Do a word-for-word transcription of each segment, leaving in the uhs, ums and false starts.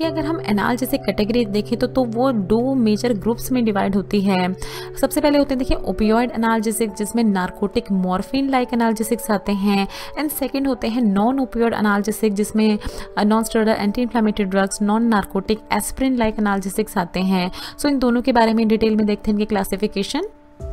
कि अगर हम एनाल्जेसिक कैटेगरी देखें तो तो वो दो मेजर ग्रुप्स में डिवाइड होती है। सबसे पहले होते हैं देखिए ओपियोइड एनाल्जेसिक, जिसमें नार्कोटिक मॉर्फिन लाइक एनाल्जेसिक्स आते हैं। एंड सेकंड होते हैं नॉन ओपियोइड एनाल्जेसिक, जिसमें non steroidal anti inflammatory drugs, non narcotic aspirin like analgesics आते हैं। सो इन दोनों के बारे में डिटेल में देखते हैं इनकी क्लासिफिकेशन।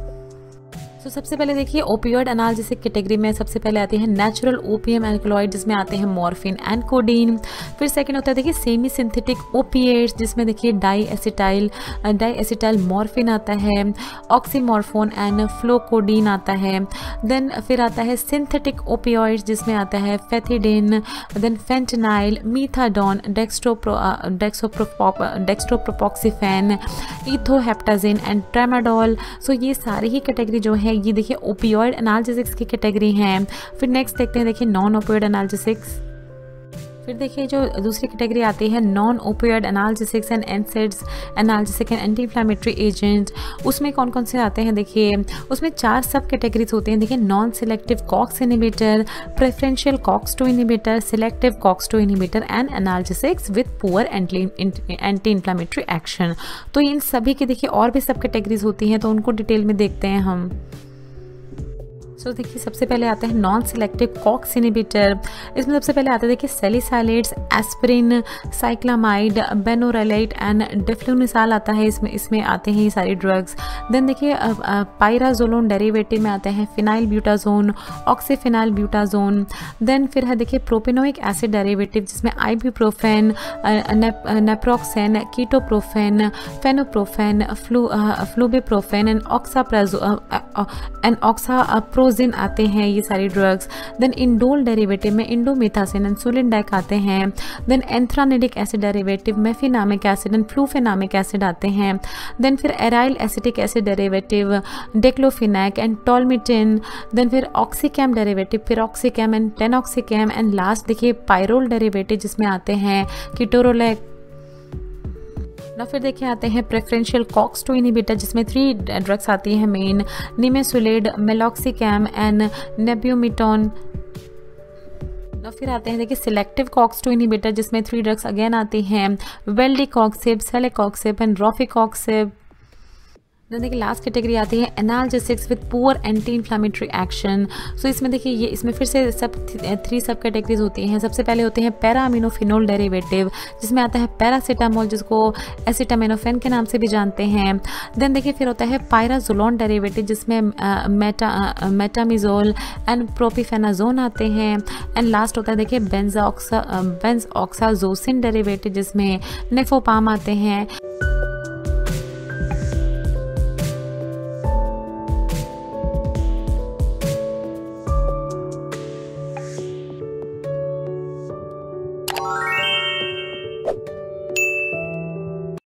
तो सबसे पहले देखिए ओपियोइड एनाल्जेसिक कैटेगरी में सबसे पहले आते हैं नेचुरल ओपियम एल्कलॉइड, जिसमें आते हैं मॉर्फिन एंड कोडीन। फिर सेकंड होता है देखिए सेमी सिंथेटिक ओपिएट्स, जिसमें देखिए di acetyl di acetyl morphine आता है, ऑक्सीमॉर्फोन एंड फ्लोकोडीन आता है। देन फिर आता है सिंथेटिक ओपियोइड्स, जिसमें आता है pethidine, then fentanyl, methadone, dextropro dexopropop dextropropoxyphene, ethoheptazine and tramadol. So ये सारी ही कैटेगरी जो है ये देखिए ओपियोइड एनाल्जेसिक्स की कैटेगरी हैं। फिर नेक्स्ट देखते हैं देखिए नॉन ओपियोइड एनाल्जेसिक्स। फिर देखिए जो दूसरी कैटेगरी आती है non opioid analgesics and NSAIDs analgesic and anti inflammatory agent. उसमें कौन कौन से आते हैं देखिए, उसमें चार सब कैटेगरीज होते हैं देखिए। Non selective COX inhibitor, preferential COX two inhibitor, selective COX two inhibitor and analgesics with poor anti inflammatory action. तो इन सभी की देखिए और भी सब कैटेगरीज होती हैं, तो उनको डिटेल में देखते हैं हम। सो so, देखिए सबसे पहले आता है नॉन सिलेक्टिव कॉक्स इनिबिटर। इसमें सबसे पहले आता है देखिए salicylates, aspirin, cyclamide, benorylate and diflunisal आता है। इसमें इसमें आते हैं ये सारी ड्रग्स। देन देखिए पायराजोलोन डेरिवेटिव में आते हैं phenylbutazone, oxyphenbutazone. Then फिर है देखिए प्रोपिनोइक एसिड डेरिवेटिव, जिसमें ibuprofen, naproxen, ketoprofen, fenoprofen, flu flurbiprofen and oxaprozo and oxaprozin आते हैं ये सारी ड्रग्स। देन इंडोल डेरिवेटिव में इंडोमेथासिन एंड सुलिंडेक आते हैं। देन एंथ्रानिडिक एसिड डेरिवेटिव में fenamic acid and flufenamic acid आते हैं। देन फिर aryl acetic acid derivative diclofenac and tolmetin. Then फिर oxicam derivative piroxicam and tenoxicam and last देखिए pyrrole derivative, जिसमें आते हैं कीटोरोलेक। ना फिर देखिए आते हैं प्रेफरेंशियल कॉक्स टू इनिबिटर, जिसमें थ्री ड्रग्स आती हैं main, nimesulide, meloxicam and nabumetone. ना फिर आते हैं देखिए सिलेक्टिव कॉक्स टू इनिबिटर, जिसमें थ्री ड्रग्स अगेन आती हैं, valdecoxib, celecoxib and rofecoxib. Then देखिए लास्ट कैटेगरी आती है analgesics with poor anti inflammatory action. So इसमें देखिए ये इसमें फिर से सब थ्री सब कैटेगरीज होती हैं। सबसे पहले होते हैं पैरामिनोफिनोल डेरिवेटिव, जिसमें आता है पैरासीटामोल, जिसको एसिटामिनोफेन के नाम से भी जानते हैं। देन देखिए फिर होता है पायराजोलोन डेरिवेटिव, जिसमें मेटा मेटामिजोल एंड प्रोपिफेनाजोन आते हैं। एंड लास्ट होता है देखिए बेंजाऑक्सा बेंजऑक्साजोसिन डेरिवेटिव, जिसमें नेफोपाम आते हैं।